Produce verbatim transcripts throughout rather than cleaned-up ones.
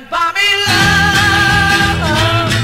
can't buy me love.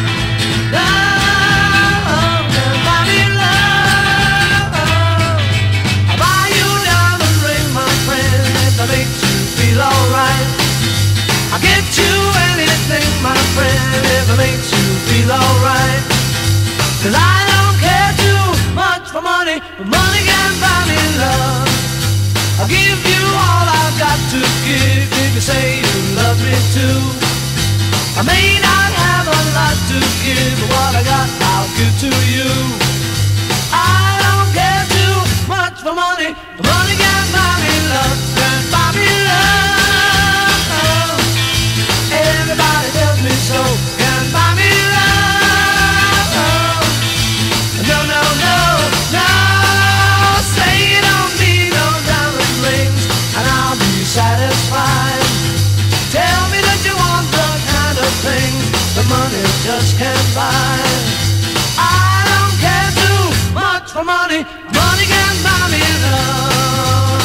Love can't buy me love. I'll buy you a diamond ring, my friend, if that makes you feel alright. I'll get you anything, my friend, if it makes you feel alright. Cause I don't care too much for money, but money can buy me love. I'll give you all I've got to give if you say you love me too. I may not have a lot to give, but what I got I'll give to you. I don't care too much for money, but money can buy me love, can buy me love. Everybody tells me so, can buy me love. No, no, no, no, say you don't need no diamond rings and I'll be satisfied. Tell me that you want the kind of things the money just can't buy. I don't care too much for money, money can buy me love.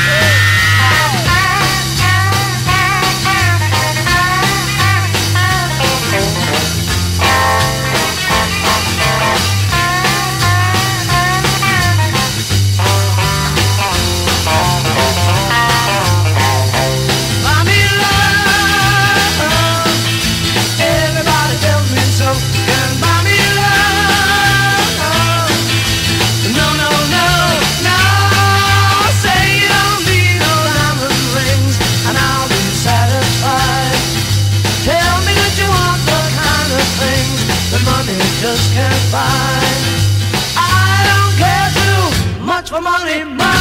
Buy me love. Everybody tells me so, can buy me love. No, no, no, no, say you don't need no diamond rings and I'll be satisfied. Tell me that you want the kind of things that money just can't buy. I don't care too much for money, money